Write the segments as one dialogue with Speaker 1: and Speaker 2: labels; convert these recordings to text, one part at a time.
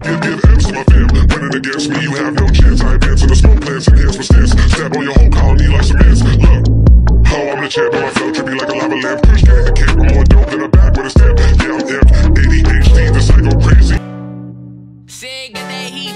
Speaker 1: give M's to my fam. Winning against me, you have no chance. I advance in the smoke plans, enhance my stance. Stab on your whole colony like some ants. Look, oh, I'm the champ, and my flow trippy like a lava lamp. Push gang the camp, I'm more dope than a bag with a stamp. Yeah, I'm amped, ADHD, the psycho crazy.
Speaker 2: Say, get that heat.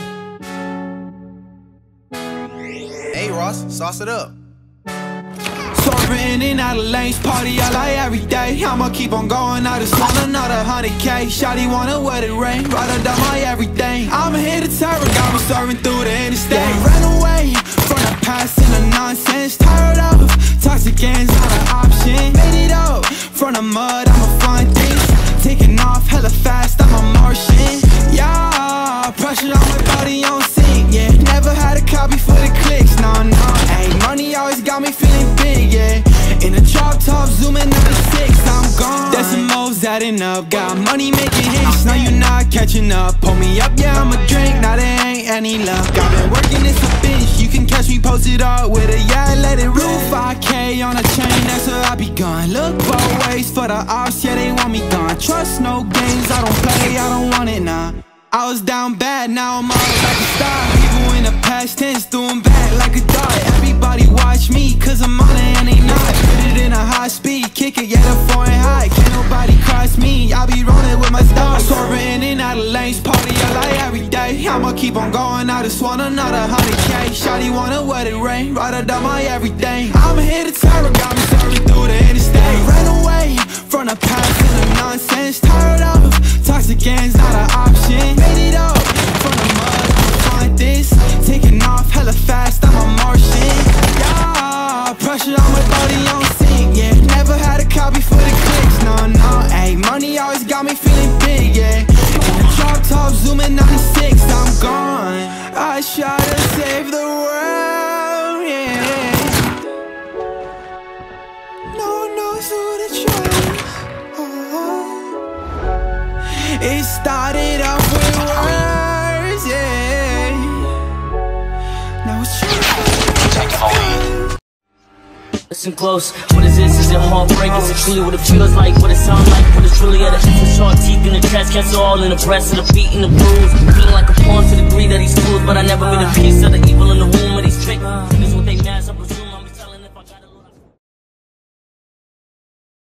Speaker 3: Hey Ross, sauce it up.
Speaker 4: Swerving in out of lanes, party I like every day. I'ma keep on going, I just want another 100K. Shawty wanna wet it rain, ride or die my everything. I'm here to terror, got me serving through the interstate. Ran away from the past and the nonsense. Tired of toxic ends, not an option. Made it up from the mud, I'ma find things. Taking off hella fast, I'm a Martian. Yeah, pressure on my body on sync, yeah. Never had a copy for the clicks, no. Ayy, money always got me feeling big, yeah. In a drop top, zooming 96, I'm gone. Decimals adding up, got money making hits. Now you not catching up. Pull me up, yeah, I'ma drink. Now there ain't any luck. I've been working this a bitch. You can catch me posted up with a yeah, let it rip. 5K on a chain, that's where I be gone. Look both ways for the ops, yeah, they want me gone. Trust no games, I don't play, I don't want it, nah. I was down bad, now I'm all like a star. People in the past tense, doing bad like a dart. Everybody watch me, cause I'm on it and they not. Put it in a high speed, kick it, yeah, the foreign high. Can't nobody cross me, I be rolling with my stars. Swerving in out of lanes, party I like every day. I'ma keep on going, I just want another 100K. Shawty wanna wet it rain, ride or die my everything. I'm here to terror, got me serving through the interstate. Ran away from the past and the nonsense. Tired of toxic ends, not an option. Made it up from the mud, I'ma find this. Taking off hella fast, I'm a Martian. Yeah, pressure on my body on sync, yeah. Never had a copy for the clicks, no. Ayy, money always got me feeling big, yeah. In the drop top, zooming 96, I'm gone. I try to save the world, yeah. No one knows who to trust. It started off with words, yeah. Now it's true.
Speaker 5: Listen close, what is this? Is it heartbreak? Is it truly what it feels like? What it sounds like? What it's really at a with sharp teeth in the trash cats all in the breast of the beat and the bruise. Feeling like a pawn to the degree that he's fools, but I never been a piece of the evil in the womb of these tricks. This is what they mask, I presume.